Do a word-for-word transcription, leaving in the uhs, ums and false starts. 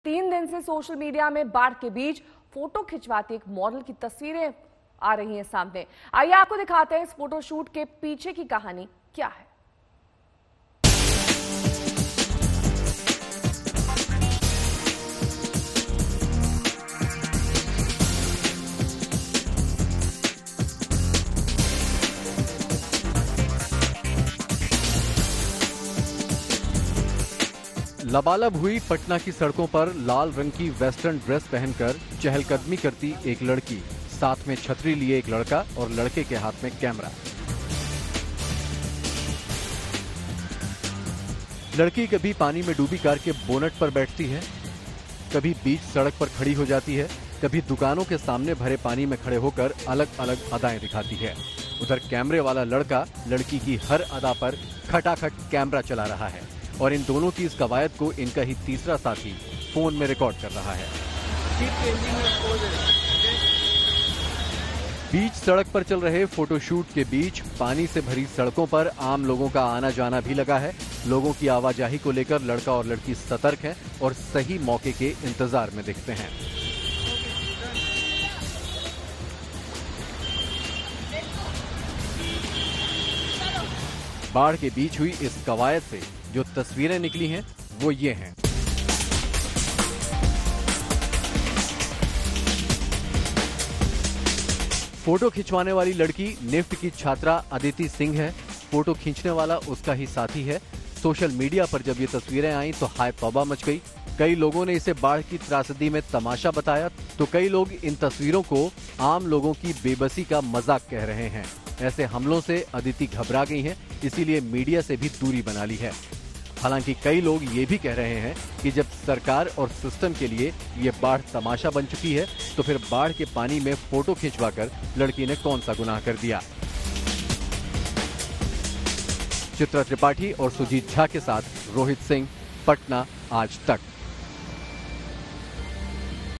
तीन दिन से सोशल मीडिया में बाढ़ के बीच फोटो खिंचवाती एक मॉडल की तस्वीरें आ रही हैं सामने। आइए आपको दिखाते हैं इस फोटोशूट के पीछे की कहानी क्या है। लबालब हुई पटना की सड़कों पर लाल रंग की वेस्टर्न ड्रेस पहनकर चहलकदमी करती एक लड़की, साथ में छतरी लिए एक लड़का और लड़के के हाथ में कैमरा। लड़की कभी पानी में डूबी कार के बोनट पर बैठती है, कभी बीच सड़क पर खड़ी हो जाती है, कभी दुकानों के सामने भरे पानी में खड़े होकर अलग अलग अदाएं दिखाती है। उधर कैमरे वाला लड़का लड़की की हर अदा पर खटाखट कैमरा चला रहा है और इन दोनों की इस कवायद को इनका ही तीसरा साथी फोन में रिकॉर्ड कर रहा है। बीच सड़क पर चल रहे फोटोशूट के बीच पानी से भरी सड़कों पर आम लोगों का आना जाना भी लगा है। लोगों की आवाजाही को लेकर लड़का और लड़की सतर्क हैं और सही मौके के इंतजार में दिखते हैं। बाढ़ के बीच हुई इस कवायद से जो तस्वीरें निकली हैं वो ये हैं। फोटो खिंचवाने वाली लड़की निफ्ट की छात्रा अदिति सिंह है। फोटो खींचने वाला उसका ही साथी है। सोशल मीडिया पर जब ये तस्वीरें आईं तो हाय तौबा मच गई। कई लोगों ने इसे बाढ़ की त्रासदी में तमाशा बताया तो कई लोग इन तस्वीरों को आम लोगों की बेबसी का मजाक कह रहे हैं। ऐसे हमलों से अदिति घबरा गई हैं, इसीलिए मीडिया से भी दूरी बना ली है। हालांकि कई लोग ये भी कह रहे हैं कि जब सरकार और सिस्टम के लिए ये बाढ़ तमाशा बन चुकी है तो फिर बाढ़ के पानी में फोटो खिंचवाकर लड़की ने कौन सा गुनाह कर दिया। चित्रा त्रिपाठी और सुजीत झा के साथ रोहित सिंह, पटना आज तक।